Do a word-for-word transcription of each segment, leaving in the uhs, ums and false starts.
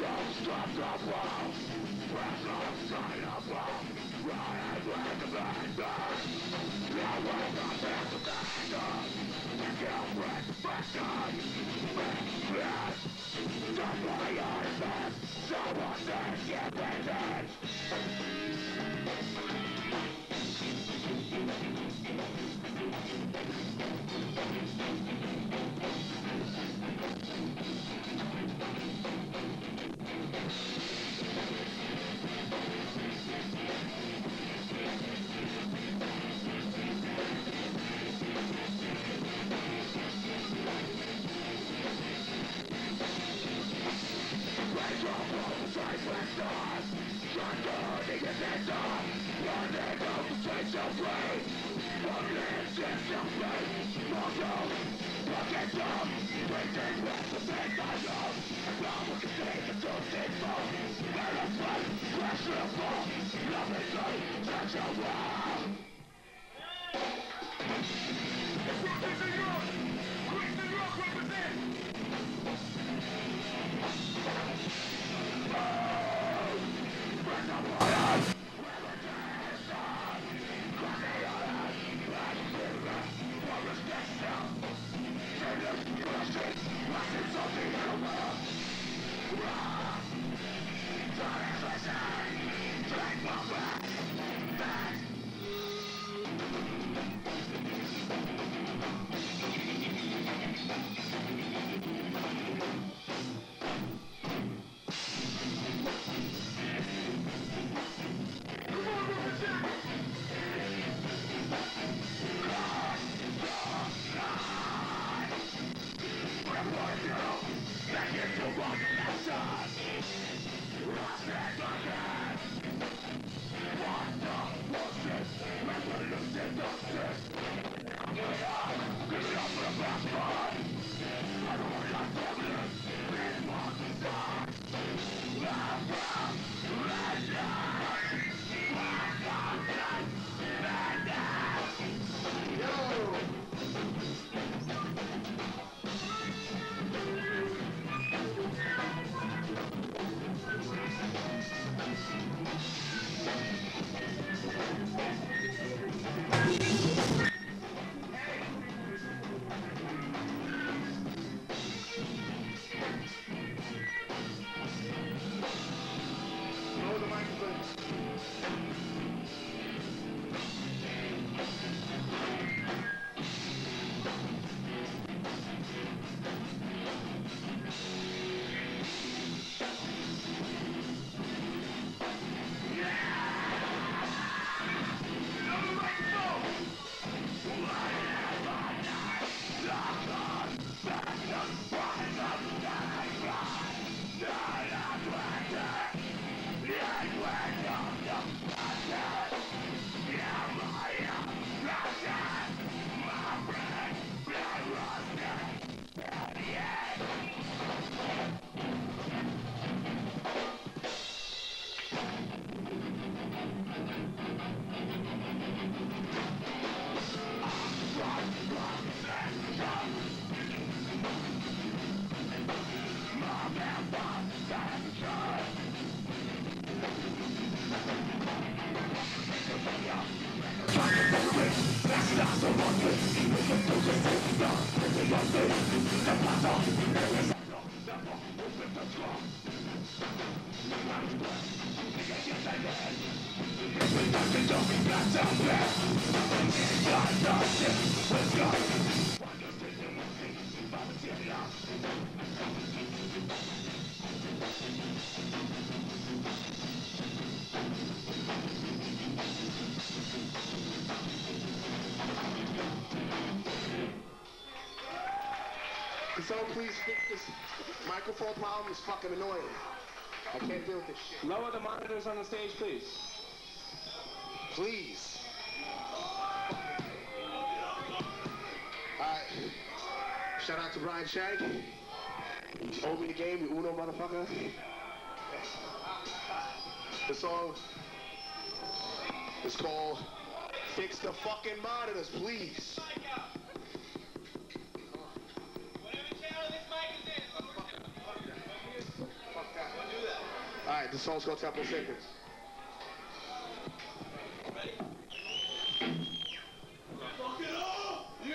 Can someone please fix this microphone problem? It's fucking annoying. I can't deal with this shit. Lower the monitors on the stage, please. Please. Alright. Shout out to Brian Shag. You owe me the game, you Uno motherfucker. The song is called Fix the Fucking Monitors, Please. Whatever channel this mic is in. Fuck that. Fuck that. Alright, the song's called Temple Seconds. Ready? Fuck it up! Yeah!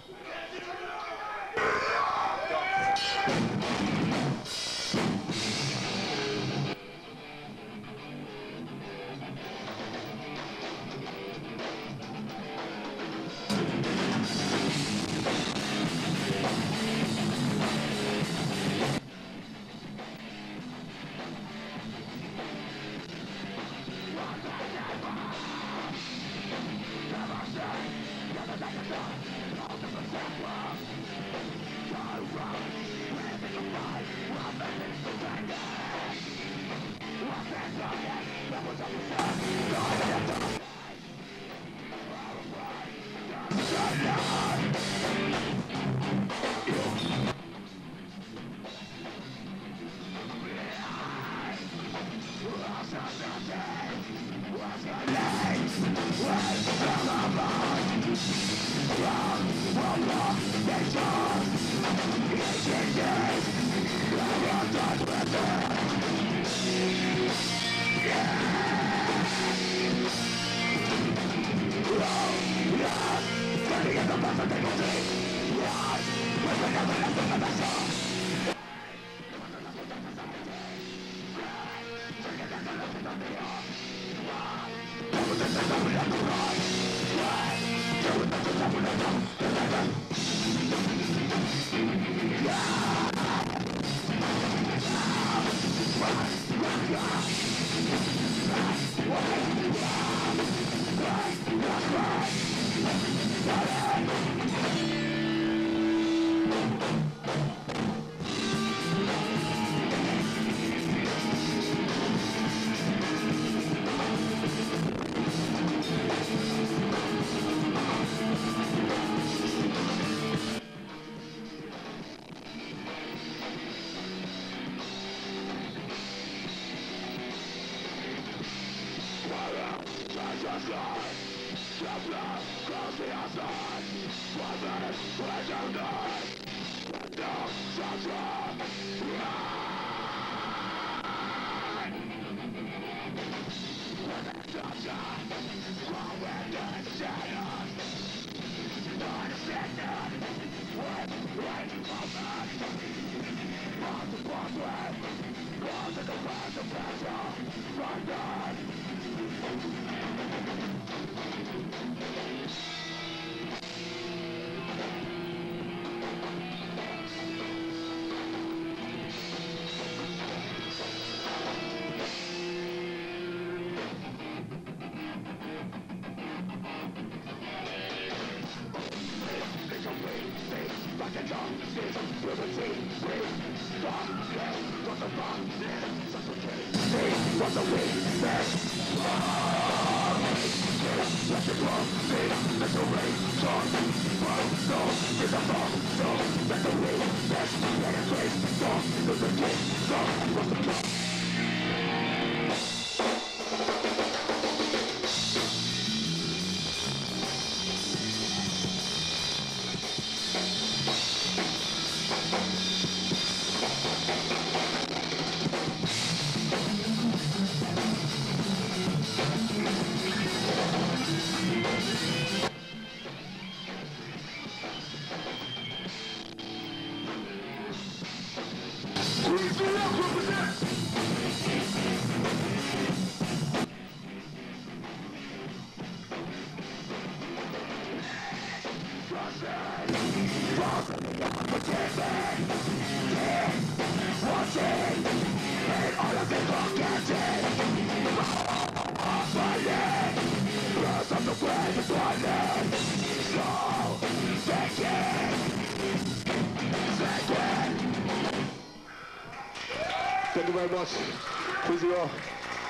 Thank you very much. Please you all.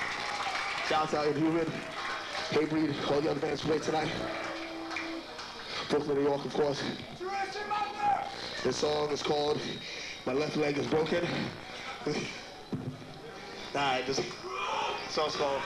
Shout out Inhuman, Hatebreed, all the other bands played tonight. Brooklyn, New York, of course. This song is called My Left Leg Is Broken. Alright, this song's called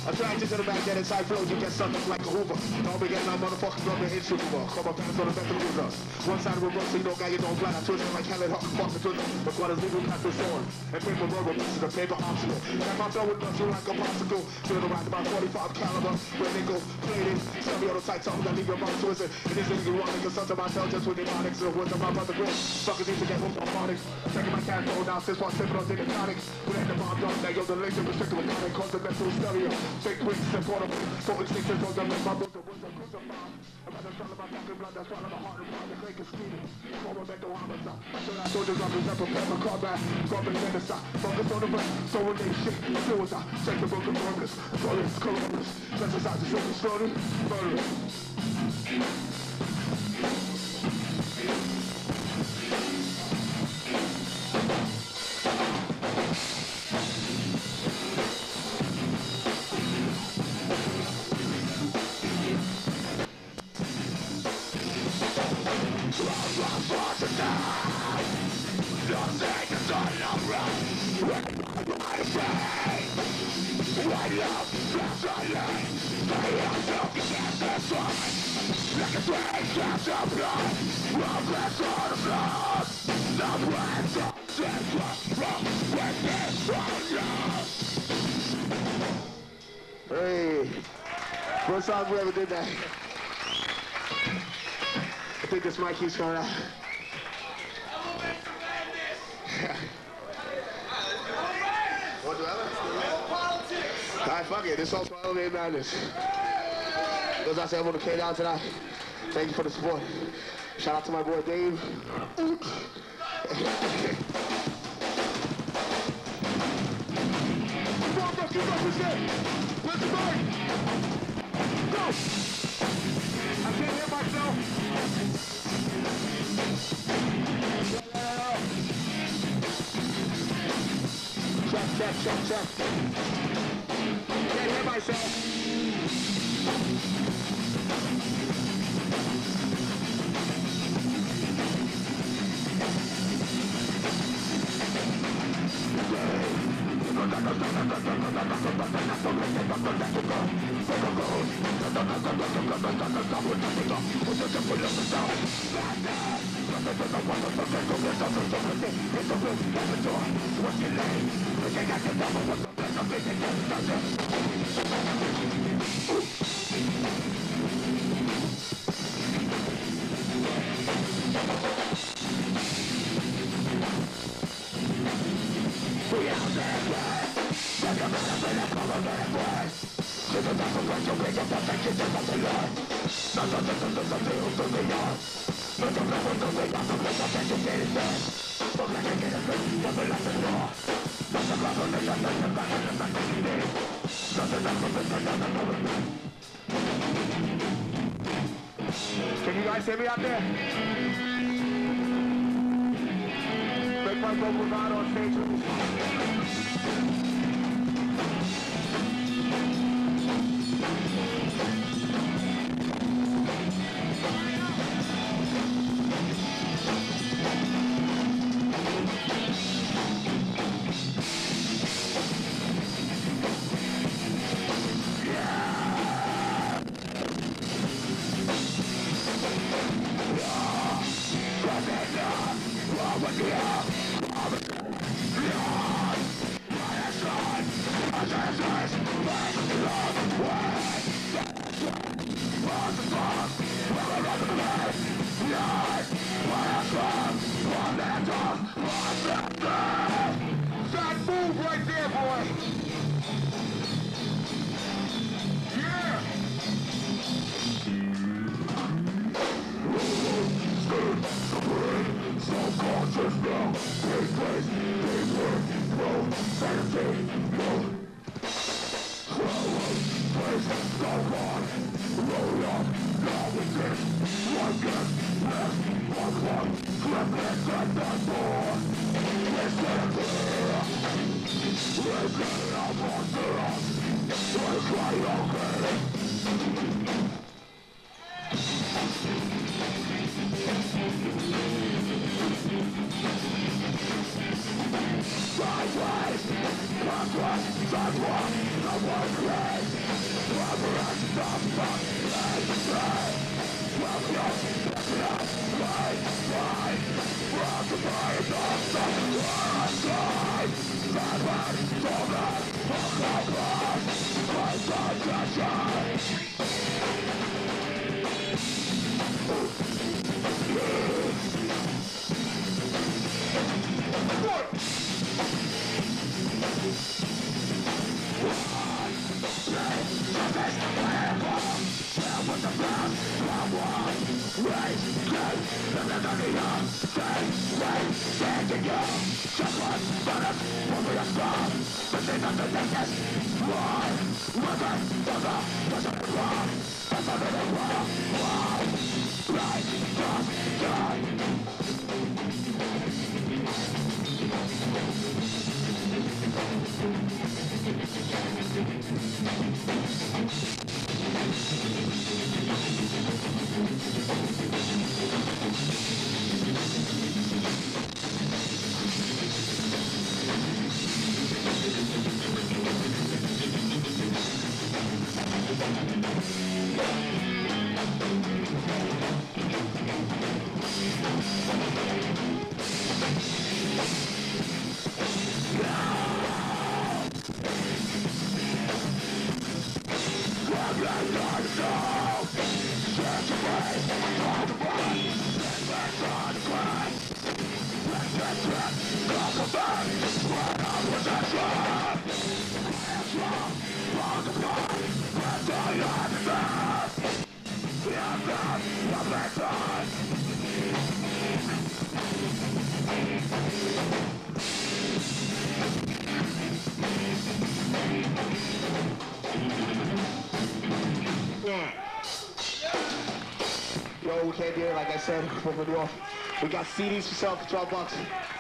I tried to get back that inside flow, you get something like a Hoover. Don't be getting my motherfucking rubber in Super Bowl. Come up fast on the back of the window. One side of the road, so you don't got your own blood. I twist it like Helen Hawk, fuck the twister. But what is legal, got the sword. And paper rubber, this is a paper obstacle. Got my throw with muscle like a popsicle. Feel around about forty-five caliber. Where they go, plated. Sell me on the tight tongue, that leave your mouth twisted. It is illegal wrong, I consult to myself just with the mnemonics. The words of my brother Grim. Suckers need to get hooked on phonics. Taking my cash phone now, since while sipping on dick and tonics. We had the bomb done, that yo, the laser restricted with comic. Cause the mental stereo. Fake quick, step on a quick. So instinctive, don't let my book, the words of crucified. I'm at the start of my fucking blood, that's all of the heart of the fake is scheming. Former mental homicide. I should have soldiers up and prepare my combat. Corporate genocide. Focus on the brain. So when they shit, suicide. Check the book of Corpus. Glorious Columbus. Synthesize the silver story. Murder. Hey, first song we ever did that. I think this mic keeps going out. Alright, fuck it. This song's for Elevated Madness. As I said, I want to K down tonight. Thank you for the support. Shout out to my boy Dave. Come on, bro, keep representing. Where's the mic? Go! I can't hear myself. Check, check, check, check. Can't hear myself. Can you guys hear me out there? Make my vocals out on stage with me. That move right there, boy. Yeah. Self-conscious now. Take place. Take work. No sanity. No. Close. Place. Go on. Roll up. Now we get. One get. Left. One one. Flip it. Get that door. Listen here. Listen up on this. We're quite okay. Sideways, backward, sidewalk, no Yo, we came here, like I said, from New York. We got C Ds for sale for twelve bucks.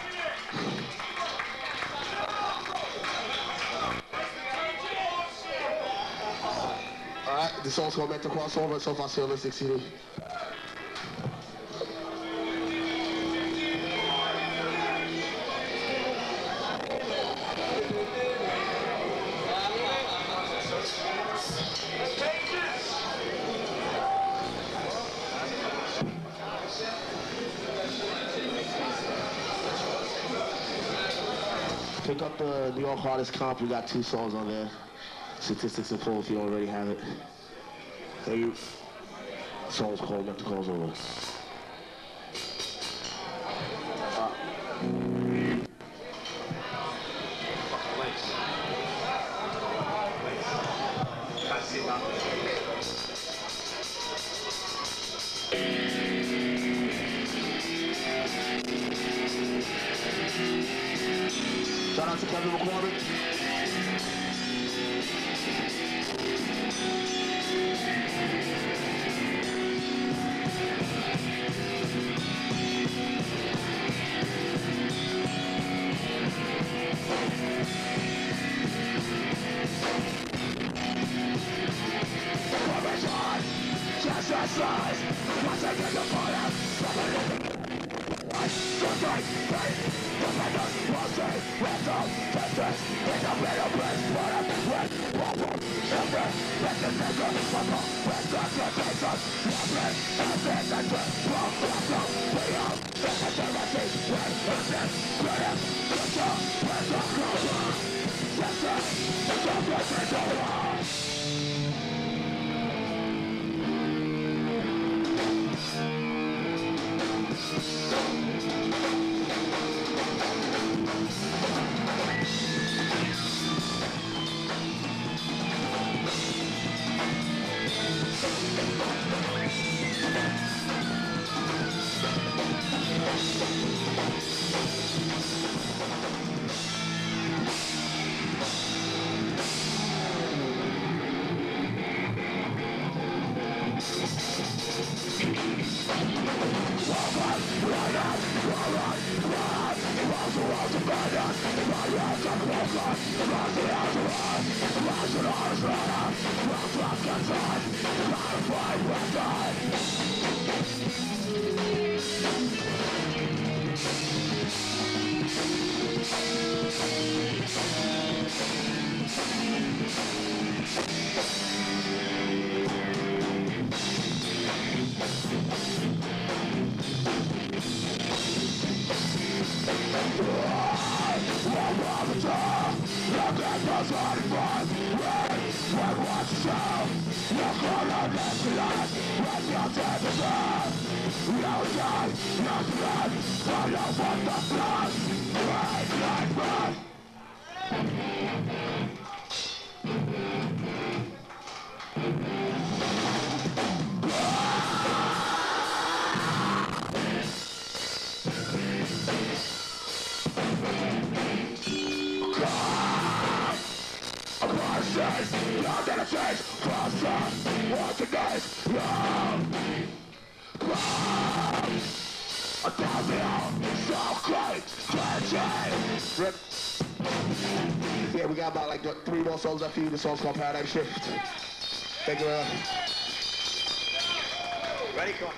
Alright, this song's called Mental Crossover, so far Realistic C D. Pick up the New York Hardest Comp. We got two songs on there. Statistics in full if you already have it. Hey, the song's called Mental Crossover. Shout out to Kevin McCormick. Just as lies, once I get the fire, I don't like pain, the metal will stay with us, justice in the middle place, but I'm with one children, with the nigger, but not with the temptation, loving, and then the truth, from the flow, we are the majority, with the sin, with the job, with the closer, justice, the blessing of us. Rip. Yeah, we got about like three more songs after you. The song's called Paradigm Shift. Thank you, man. Ready? Come on.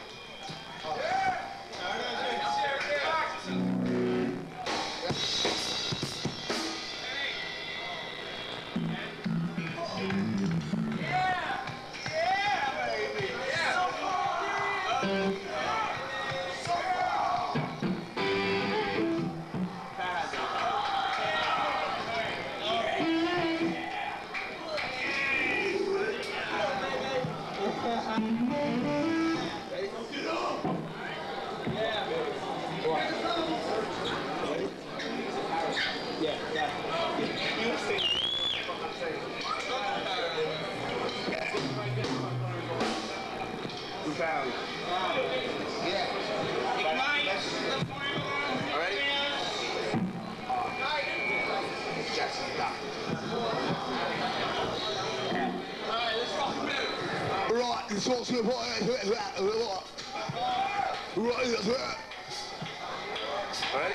Right, it's also right. Alright.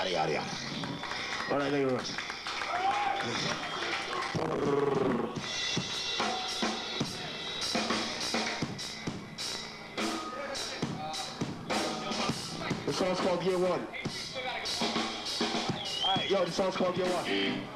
yada, yada, yada. All right, thank you very much. The song's called Year One. All right, yo, the song's called Year One.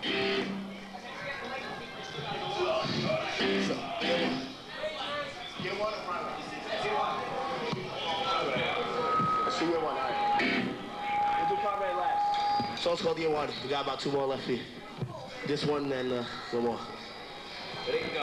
So, Year One. Year One or Primary? Year One. Let's see Year One, all right. We'll do Primary last. Song's called Year One. We got about two more left here. This one and uh, one more. There you go.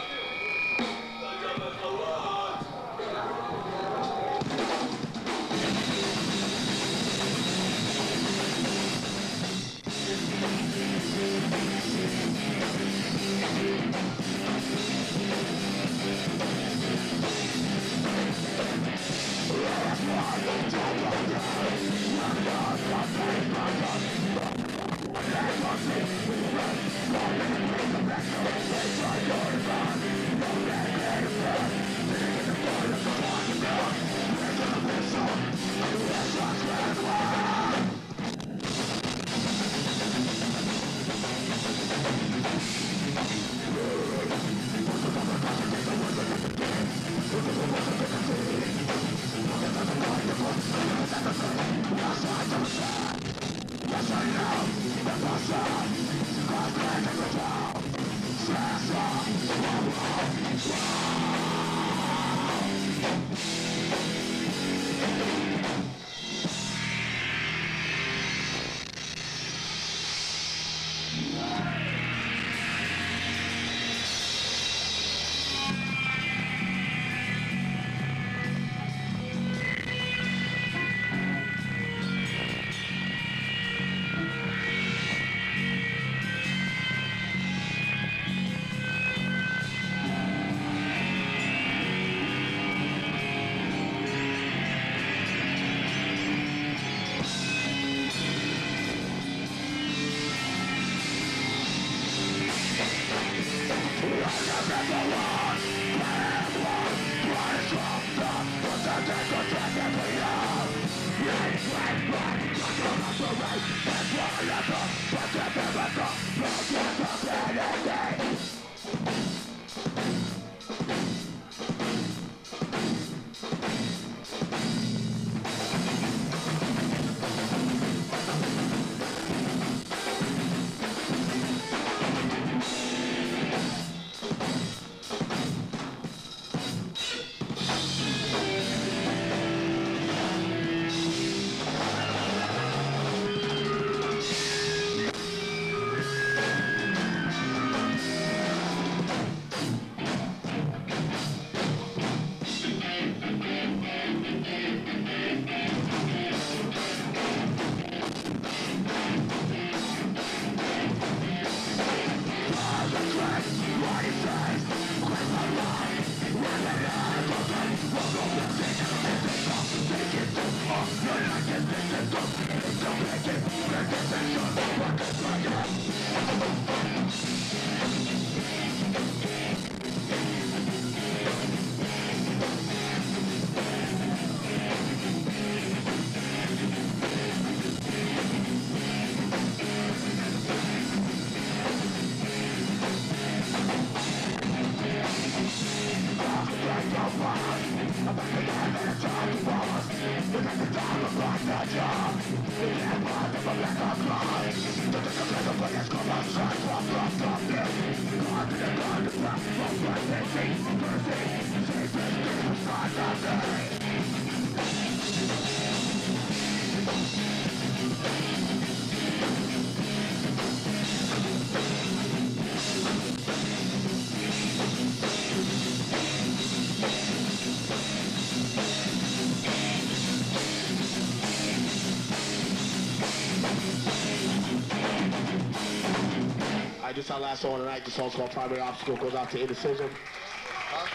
Just our last song tonight. The song's called Primary Obstacle. Goes out to Indecision. Huh?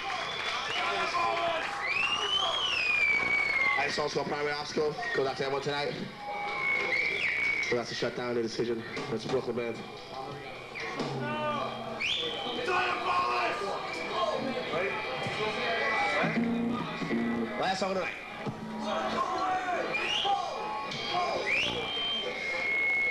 Alright, the song's called Primary Obstacle. Goes out to everyone tonight. Goes out to Shut Down Indecision. That's a Brooklyn band. Ready? Last song tonight.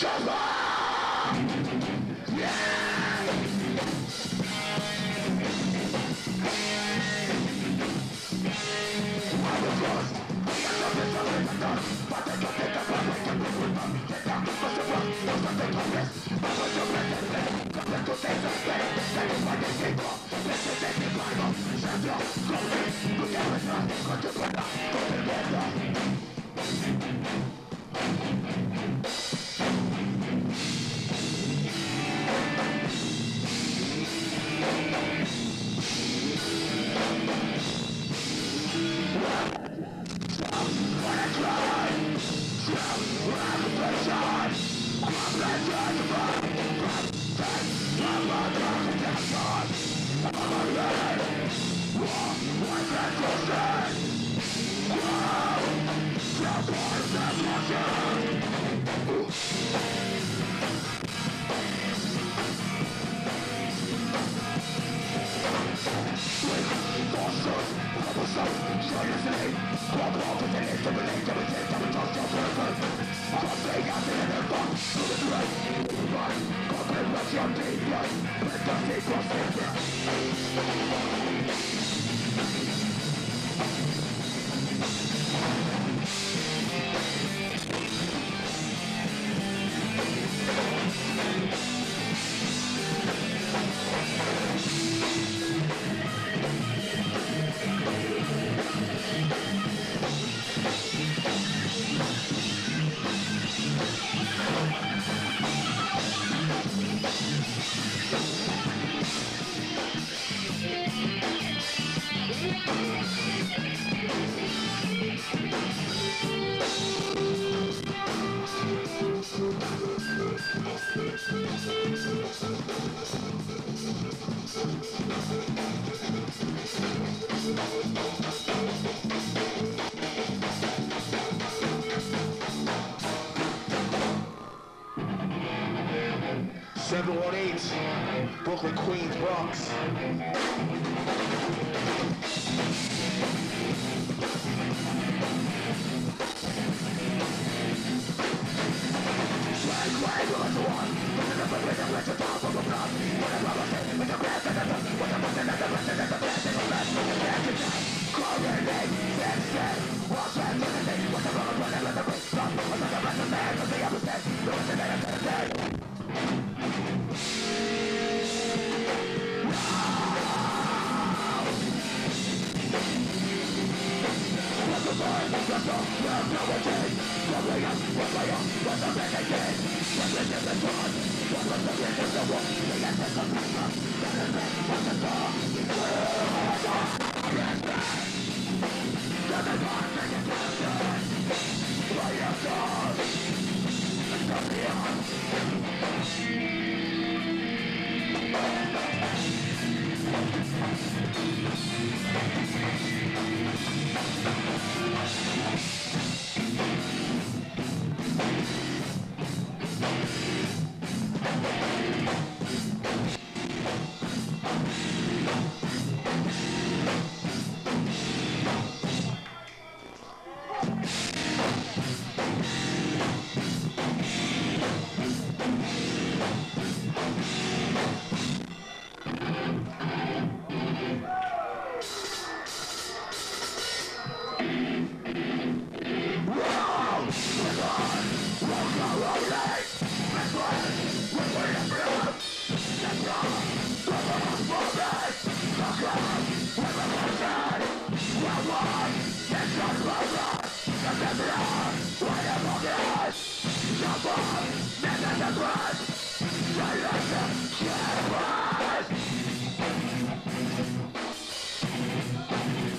seven one eight, Brooklyn, Queens, Bronx.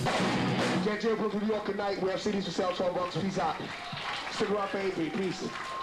Get your Brooklyn, New York tonight. We have C Ds for sale, twelve bucks. Peace out. Stick around for Avery. Peace.